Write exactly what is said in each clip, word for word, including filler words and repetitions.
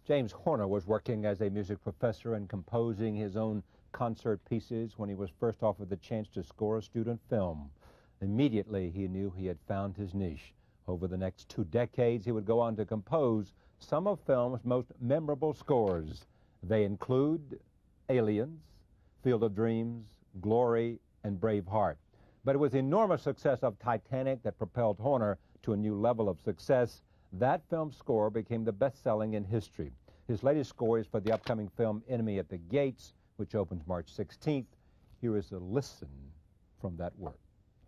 James Horner was working as a music professor and composing his own concert pieces when he was first offered the chance to score a student film. Immediately, he knew he had found his niche. Over the next two decades, he would go on to compose some of film's most memorable scores. They include Aliens, Field of Dreams, Glory, and Braveheart. But it was the enormous success of Titanic that propelled Horner to a new level of success. That film's score became the best-selling in history. His latest score is for the upcoming film Enemy at the Gates, which opens March sixteenth. Here is a listen from that work.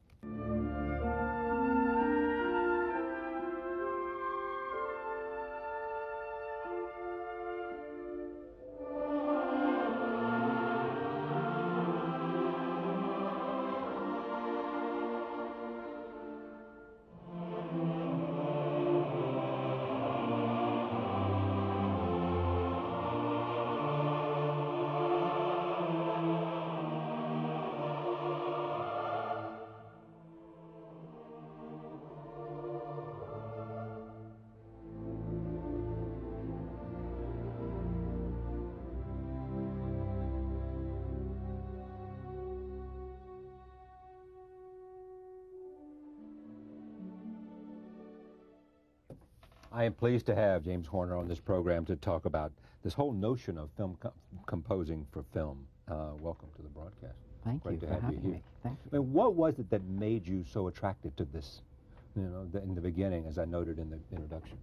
I am pleased to have James Horner on this program to talk about this whole notion of film co composing for film. Uh, welcome to the broadcast. Thank Great you to for have having you here. me. Thank you. I mean, what was it that made you so attracted to this, you know, the, in the beginning, as I noted in the introduction?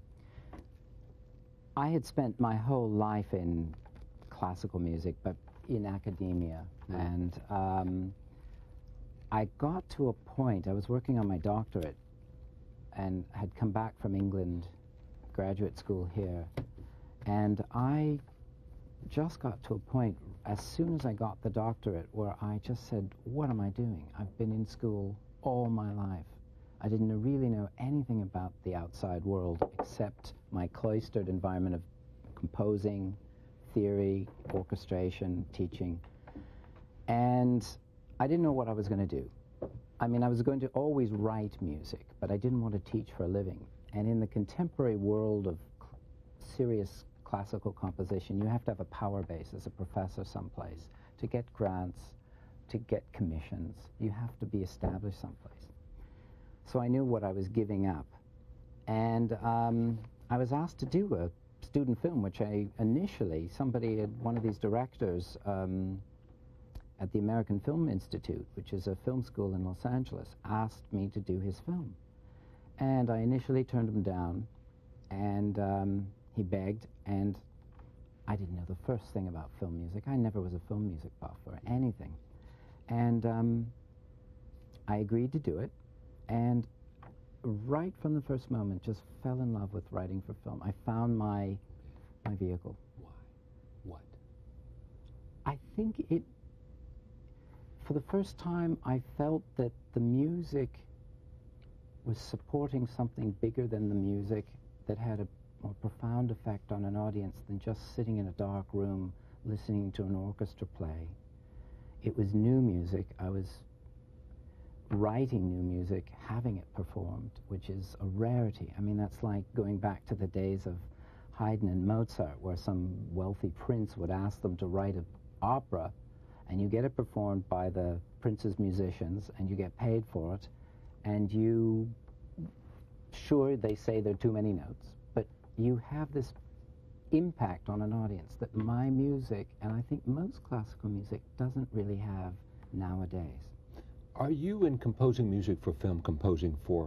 I had spent my whole life in classical music, but in academia. Mm. And um, I got to a point, I was working on my doctorate and had come back from England, graduate school here, and I just got to a point as soon as I got the doctorate where I just said, what am I doing? I've been in school all my life. I didn't really know anything about the outside world except my cloistered environment of composing, theory, orchestration, teaching, and I didn't know what I was going to do. I mean, I was going to always write music, but I didn't want to teach for a living. And in the contemporary world of cl- serious classical composition, you have to have a power base as a professor someplace. To get grants, to get commissions, you have to be established someplace. So I knew what I was giving up. And um, I was asked to do a student film, which I initially, somebody, had, one of these directors um, at the American Film Institute, which is a film school in Los Angeles, asked me to do his film. And I initially turned him down, and um, he begged, and I didn't know the first thing about film music. I never was a film music buff or anything. And um, I agreed to do it, and right from the first moment, just fell in love with writing for film. I found my, my vehicle. Why? What? I think it, for the first time, I felt that the music was supporting something bigger than the music, that had a more profound effect on an audience than just sitting in a dark room listening to an orchestra play. It was new music. I was writing new music, having it performed, which is a rarity. I mean, that's like going back to the days of Haydn and Mozart, where some wealthy prince would ask them to write an opera, and you get it performed by the prince's musicians, and you get paid for it, and you, sure, they say there are too many notes, but you have this impact on an audience that my music, and I think most classical music, doesn't really have nowadays. Are you, in composing music for film, composing for,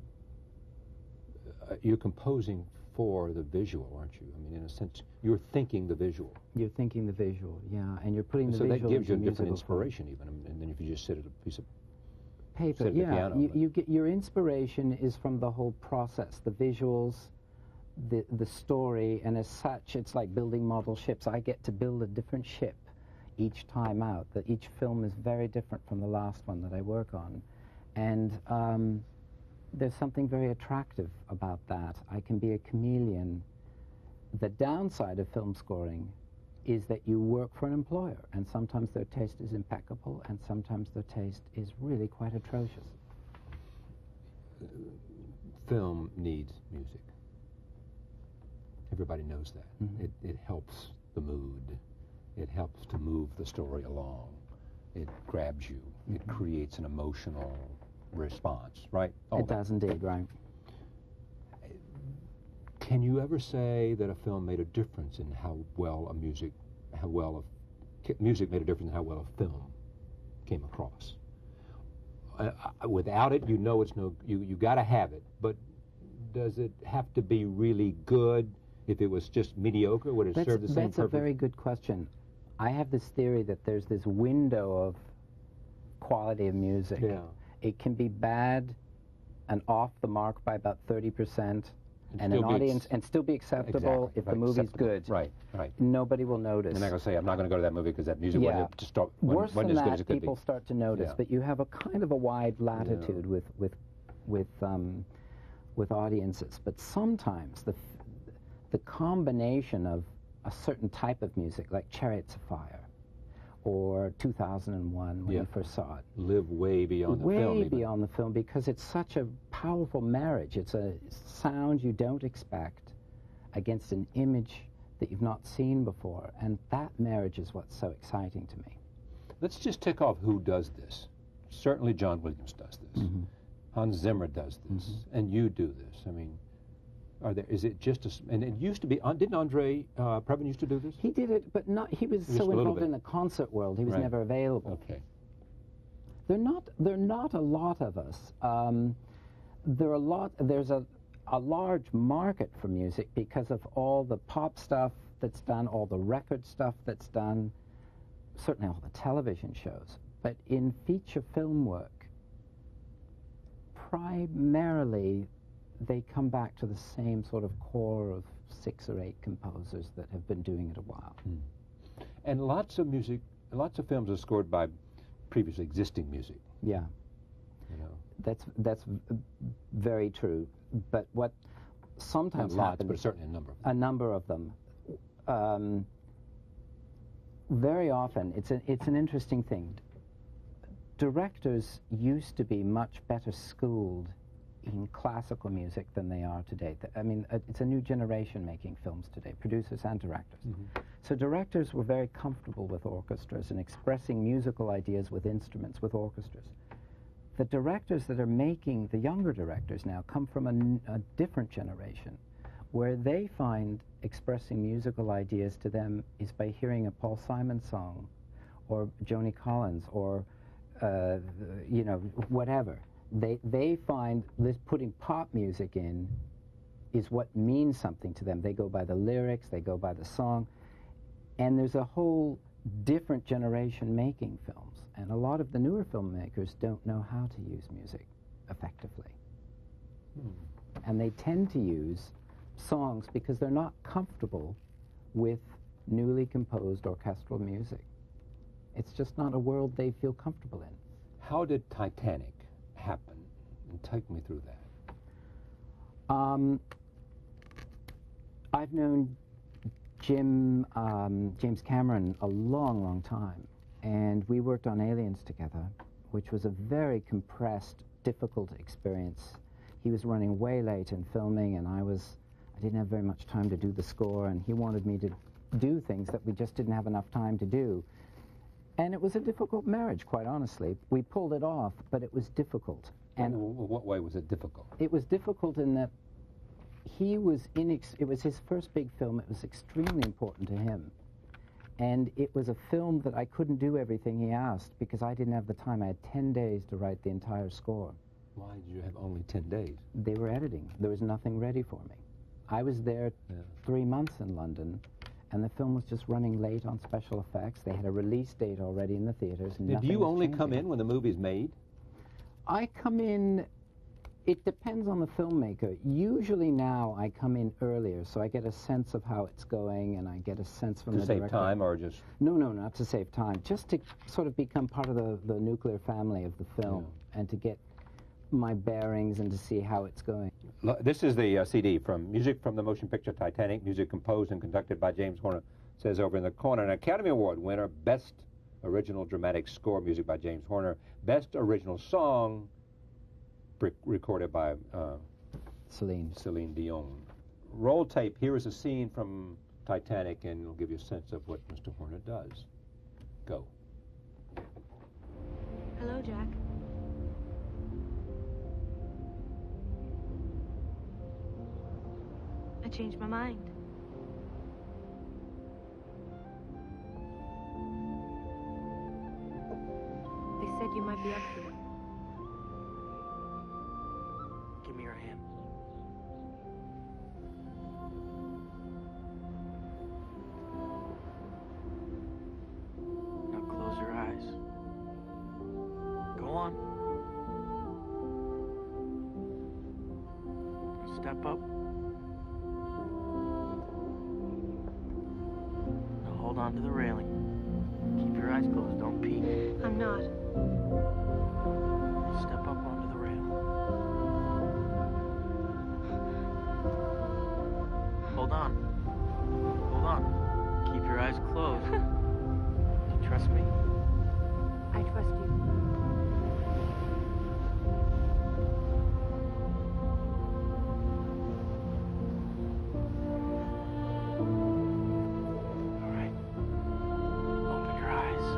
uh, you're composing for the visual, aren't you? I mean, in a sense, you're thinking the visual. You're thinking the visual, yeah, and you're putting the so visual that gives you a into different musical inspiration even, and then if you just sit at a piece of paper, sit at yeah, the piano, you, you get, your inspiration is from the whole process, the visuals, the, the story, and as such, it's like building model ships. I get to build a different ship each time out, that each film is very different from the last one that I work on. And um, there's something very attractive about that. I can be a chameleon. The downside of film scoring is that you work for an employer, and sometimes their taste is impeccable, and sometimes their taste is really quite atrocious. Film needs music. Everybody knows that. Mm-hmm. It, it helps the mood. It helps to move the story along. It grabs you. Mm-hmm. It creates an emotional response, right? All it that. does indeed, right. Can you ever say that a film made a difference in how well a music, how well a, music made a difference in how well a film came across? Uh, without it, you know it's no, you, you got to have it, but does it have to be really good? If it was just mediocre, would it that's, serve the same that's purpose? That's a very good question. I have this theory that there's this window of quality of music. Yeah. It can be bad and off the mark by about thirty percent, and, and an audience, and still be acceptable exactly, if right, the movie's acceptable. good. Right, right. Nobody will notice. They're not going to say, I'm not going to go to that movie because that music yeah. wasn't, just start, wasn't, Worse wasn't than as good that, as it could people be. start to notice, Yeah. but you have a kind of a wide latitude Yeah. with, with, with, um, with audiences. But sometimes the, the combination of a certain type of music, like Chariots of Fire, or two thousand one when yeah. you first saw it. Live way beyond way the film. Way beyond the film, because it's such a powerful marriage. It's a sound you don't expect against an image that you've not seen before, and that marriage is what's so exciting to me. Let's just tick off who does this. Certainly John Williams does this. Mm-hmm. Hans Zimmer does this, mm-hmm. and you do this. I mean, are there? Is it just a? And it used to be. Uh, didn't Andre uh, Previn used to do this? He did it, but not. He was Just so a involved bit. in the concert world. He was Right. never available. Okay. They're not. They're not a lot of us. Um, there are a lot. There's a a large market for music because of all the pop stuff that's done, all the record stuff that's done, certainly all the television shows. But in feature film work, primarily they come back to the same sort of core of six or eight composers that have been doing it a while. Hmm. And lots of music, lots of films are scored by previously existing music. Yeah. You know, That's that's v- very true. But what sometimes not lots, happens, but certainly a number of them. a number of them, um, very often it's an it's an interesting thing. Directors used to be much better schooled in classical music than they are today. Th- I mean, uh, it's a new generation making films today, producers and directors. Mm-hmm. So directors were very comfortable with orchestras and expressing musical ideas with instruments, with orchestras. The directors that are making, the younger directors now, come from a, n- a different generation, where they find expressing musical ideas to them is by hearing a Paul Simon song, or Joni Collins, or, uh, you know, whatever. They, they find this putting pop music in is what means something to them. They go by the lyrics, they go by the song, and there's a whole different generation making films. And a lot of the newer filmmakers don't know how to use music effectively. Hmm. And they tend to use songs because they're not comfortable with newly composed orchestral music. It's just not a world they feel comfortable in. How did Titanic happen? And take me through that. Um, I've known Jim, um, James Cameron a long, long time, and we worked on Aliens together, which was a very compressed, difficult experience. He was running way late in filming, and I was, I didn't have very much time to do the score, and he wanted me to do things that we just didn't have enough time to do. And it was a difficult marriage, quite honestly. We pulled it off, but it was difficult. And W- w- what way was it difficult? it was difficult in that he was inex- it was his first big film. It was extremely important to him. And it was a film that I couldn't do everything he asked because I didn't have the time. I had ten days to write the entire score. Why did you have only ten days? They were editing. There was nothing ready for me. I was there Yeah. three months in London, and the film was just running late on special effects. They had a release date already in the theaters. Did Nothing you was only come changing. in when the movie's made? I come in, it depends on the filmmaker. Usually now I come in earlier, so I get a sense of how it's going, and I get a sense from To the save director. time or just... No, no, not to save time. Just to sort of become part of the, the nuclear family of the film, and to get my bearings and to see how it's going. Lo- This is the uh, C D from music from the motion picture Titanic, music composed and conducted by James Horner. Says over in the corner, an Academy Award winner, Best Original Dramatic Score, music by James Horner. Best Original Song, re- recorded by uh, Celine. Celine Dion. roll tape. Here is a scene from Titanic, and it'll give you a sense of what Mister Horner does. Go. Hello, Jack. I changed my mind. They said you might be up to it. Give me your hand. Now close your eyes. Go on. Step up. Now hold on to the railing. Keep your eyes closed. Don't peek. I'm not. Step up onto the rail. Hold on. Hold on. Keep your eyes closed. Do you trust me? I trust you. All right. Open your eyes.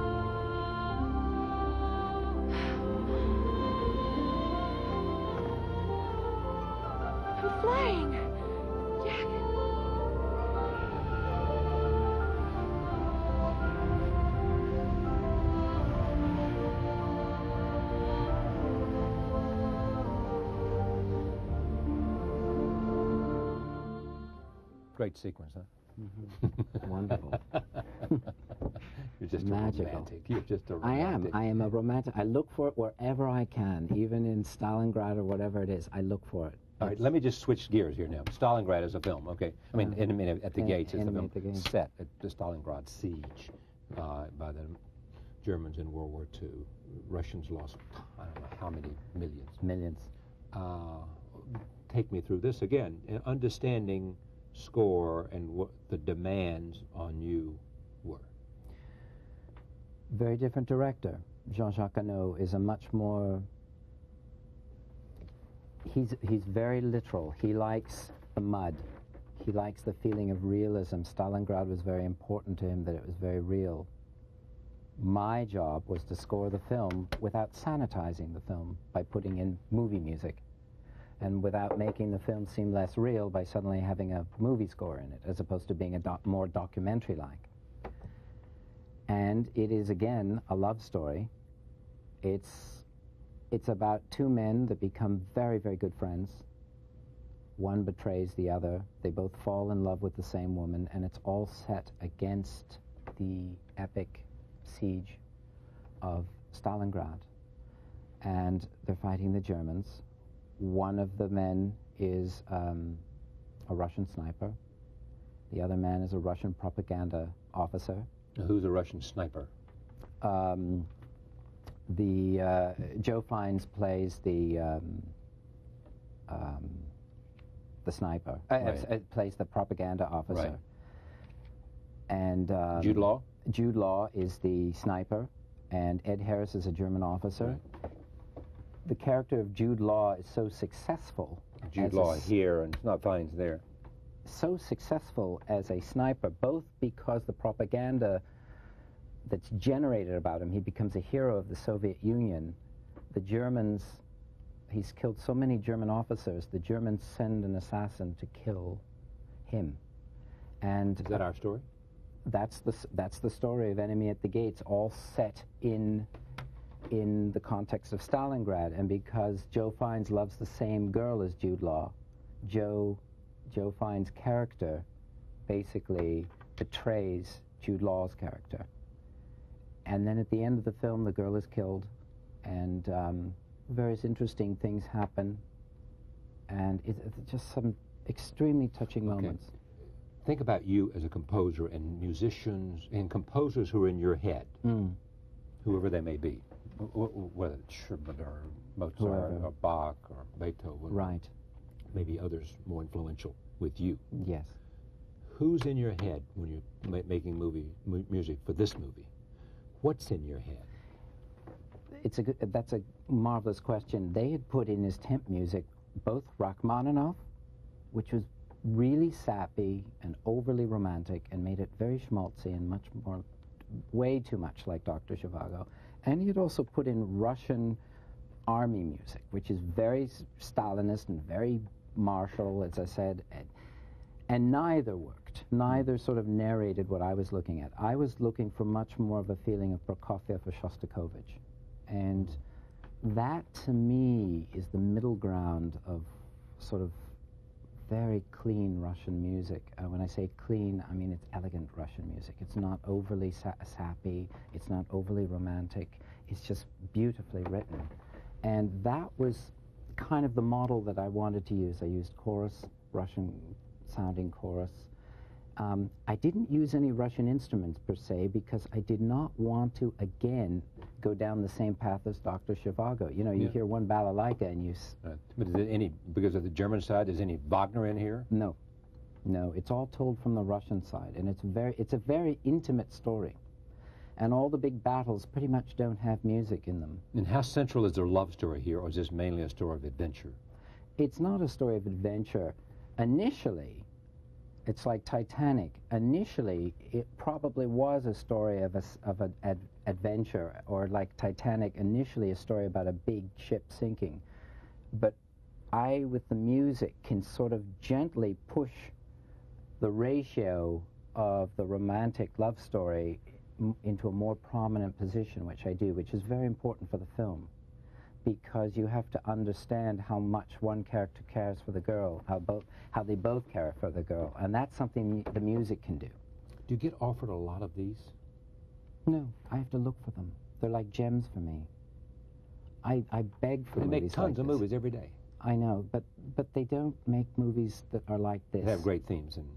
I'm flying! Jack! Great sequence, huh? Mm-hmm. Wonderful. You're just Magical. a romantic. You're just a I romantic. am. I am a romantic. I look for it wherever I can, even in Stalingrad or whatever it is. I look for it. All right, let me just switch gears here now. Stalingrad is a film, okay? I mean, Uh-huh. Enemy at the En- Gates is the Enemy film at the Gates. set at the Stalingrad siege uh, by the Germans in World War Two. Russians lost, I don't know how many millions. Millions. Uh, take me through this again. uh, Understanding score and what the demands on you were. Very different director. Jean-Jacques Hano is a much more. He's he's very literal. He likes the mud. He likes the feeling of realism. Stalingrad was very important to him, that it was very real. My job was to score the film without sanitizing the film by putting in movie music, and without making the film seem less real by suddenly having a movie score in it, as opposed to being a doc more documentary-like. And it is, again, a love story. It's, it's about two men that become very, very good friends. One betrays the other. They both fall in love with the same woman, and it's all set against the epic siege of Stalingrad. And they're fighting the Germans. One of the men is um, a Russian sniper. The other man is a Russian propaganda officer. Now, who's a Russian sniper? Um, the uh, Joe Fiennes plays the um, um, the sniper. Uh, Right. uh, plays the propaganda officer. Right. And um, Jude Law? Jude Law is the sniper, and Ed Harris is a German officer. Right. The character of Jude Law is so successful. Jude as a Law s- here and not Fiennes there. so successful as a sniper, both because the propaganda that's generated about him, he becomes a hero of the Soviet Union. The Germans, he's killed so many German officers, the Germans send an assassin to kill him. And Is that our story? that's the, s- that's the story of Enemy at the Gates, all set in, in the context of Stalingrad. And because Joe Fiennes loves the same girl as Jude Law, Joe Joe Fiennes' character basically betrays Jude Law's character. And then at the end of the film, the girl is killed, and um, various interesting things happen, and it, it's just some extremely touching Okay. moments. Think about you as a composer and musicians and composers who are in your head, Mm. whoever they may be, w- w- whether it's Schubert or Mozart Whoever. or Bach or Beethoven, Right, maybe others more influential with you. yes. Who's in your head when you're ma- making movie mu- music for this movie? What's in your head? It's a good, that's a marvelous question. They had put in his temp music both Rachmaninoff, which was really sappy and overly romantic and made it very schmaltzy and much more, way too much like Doctor Zhivago. And he had also put in Russian army music, which is very Stalinist and very martial, as I said, and, and neither worked. Neither sort of narrated what I was looking at. I was looking for much more of a feeling of Prokofiev or Shostakovich. And that, to me, is the middle ground of sort of very clean Russian music. Uh, when I say clean, I mean it's elegant Russian music. It's not overly sa sappy, it's not overly romantic, it's just beautifully written. And that was kind of the model that I wanted to use. I used chorus, Russian-sounding chorus. Um, I didn't use any Russian instruments per se because I did not want to, again, go down the same path as Doctor Zhivago. You know, you yeah. hear one balalaika and you... S right. But is there any, because of the German side, is any Wagner in here? No. No, it's all told from the Russian side, and it's very, it's a very intimate story. And all the big battles pretty much don't have music in them. And how central is their love story here, or is this mainly a story of adventure? It's not a story of adventure. Initially, it's like Titanic. Initially, it probably was a story of, a, of an ad adventure, or like Titanic, initially a story about a big ship sinking. But I, with the music, can sort of gently push the ratio of the romantic love story m into a more prominent position, which I do, which is very important for the film, because you have to understand how much one character cares for the girl, how both, how they both care for the girl, and that's something the music can do. Do you get offered a lot of these? No, I have to look for them. They're like gems for me. I, I beg for they movies make tons like of this. movies every day. I know, but but they don't make movies that are like this. They have great themes. And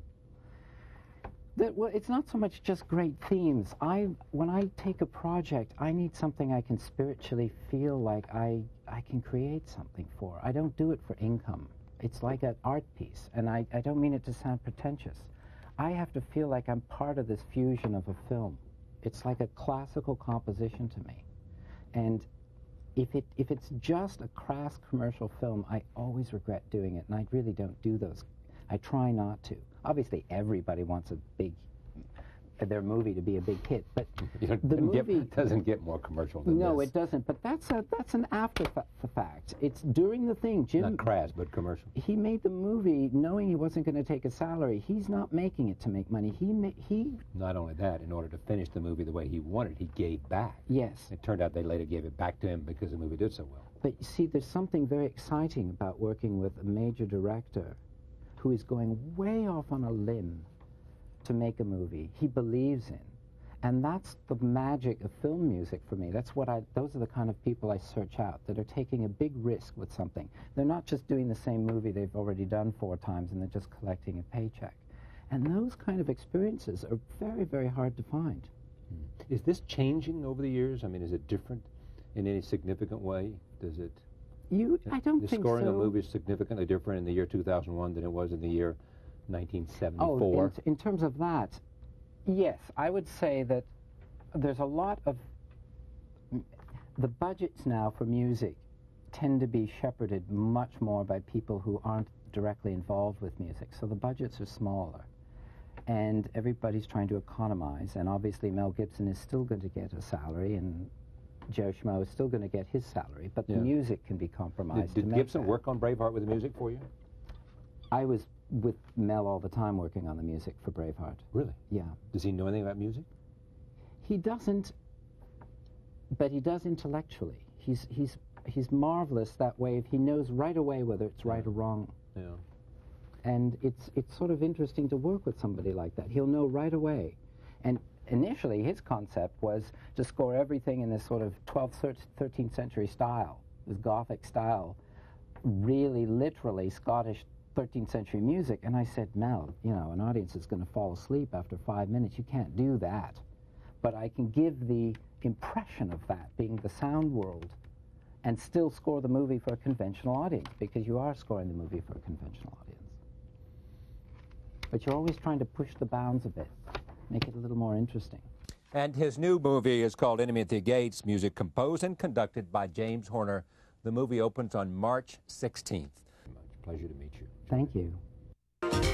That, well, it's not so much just great themes. I, when I take a project, I need something I can spiritually feel like I, I can create something for. I don't do it for income. It's like an art piece, and I, I don't mean it to sound pretentious. I have to feel like I'm part of this fusion of a film. It's like a classical composition to me. And if, it, if it's just a crass commercial film, I always regret doing it, and I really don't do those. I try not to. Obviously, everybody wants a big, their movie to be a big hit, but you know, the movie get, doesn't get more commercial than no, this. it doesn't. But that's a that's an after fa the fact. It's during the thing. Jim, Not crass, but commercial. He made the movie knowing he wasn't going to take a salary. He's not making it to make money. He ma he. Not only that, in order to finish the movie the way he wanted, he gave back. Yes. It turned out they later gave it back to him because the movie did so well. But you see, there's something very exciting about working with a major director who is going way off on a limb to make a movie he believes in. And that's the magic of film music for me. That's what I, those are the kind of people I search out, that are taking a big risk with something. They're not just doing the same movie they've already done four times and they're just collecting a paycheck. And those kind of experiences are very, very hard to find. Hmm. Is this changing over the years? I mean, is it different in any significant way? Does it? You, I don't the think scoring so. of movies is significantly different in the year two thousand one than it was in the year nineteen seventy-four. Oh, in, in terms of that, yes, I would say that there's a lot of the budgets now for music tend to be shepherded much more by people who aren't directly involved with music. So the budgets are smaller, and everybody's trying to economize. And obviously, Mel Gibson is still going to get a salary, and Joe Schmo is still going to get his salary, but yeah. the music can be compromised. Did, did to Gibson that. work on Braveheart with the music for you? I was with Mel all the time working on the music for Braveheart. Really? Yeah. Does he know anything about music? He doesn't, but he does intellectually. He's, he's, he's marvelous that way. He knows right away whether it's right yeah. or wrong. Yeah. And it's, it's sort of interesting to work with somebody like that. He'll know right away. And initially, his concept was to score everything in this sort of twelfth, thirteenth century style, this Gothic style, really literally Scottish thirteenth century music. And I said, Mel, you know, an audience is going to fall asleep after five minutes. You can't do that. But I can give the impression of that being the sound world and still score the movie for a conventional audience, because you are scoring the movie for a conventional audience. But you're always trying to push the bounds a bit, make it a little more interesting. And his new movie is called Enemy at the Gates, music composed and conducted by James Horner. The movie opens on March sixteenth. Pleasure to meet you. Thank you.